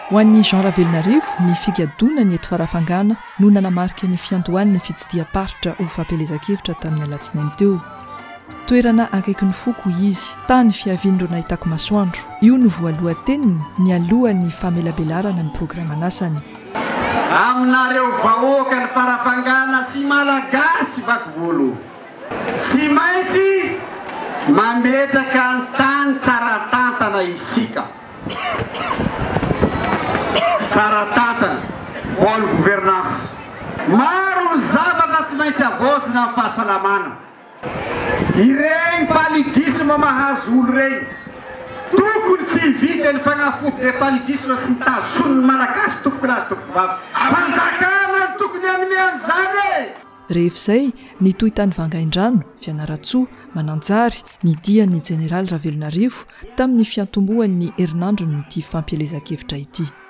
ho an'ny Jean Ravelonarivo ny figadona ny eto farafangana no nanamarika ny fiantohan'ny fitsidiam-paritra ho fampielezan-kevitra tamin'ny alatsinainy teo. Toerana akaiky ny foko izy, tany fiavian'ireo nahitako masoandro. Io no voalohan-teniny ny alohan'ny famelabelarana ny programan'asany. Aminareo vahoaka ny farafangana sy malagasy vakivolo. Tsy maintsy mametraka ny tany tsara tantana isika. Tsara tantana, bonne gouvernance. Maro ny zavatra tsy maintsy avozina amin'ny fahasalamana. Ireny paludisme mahazo olo reny. Tokony tsy vita ny fagnafody le paludisme sy ny tazon'ny malagasy tokony azy tokony vavy. Fanjakana ny tokony anome an'izany. Rehefa izay nitohy tany Vangaindrano, Fianaratsoa, Mananjary, nidian'ny Jeneraly Ravelonarivo tamin'ny fiantombohan'ny herinandron'ity fampielezan-kevitra ity.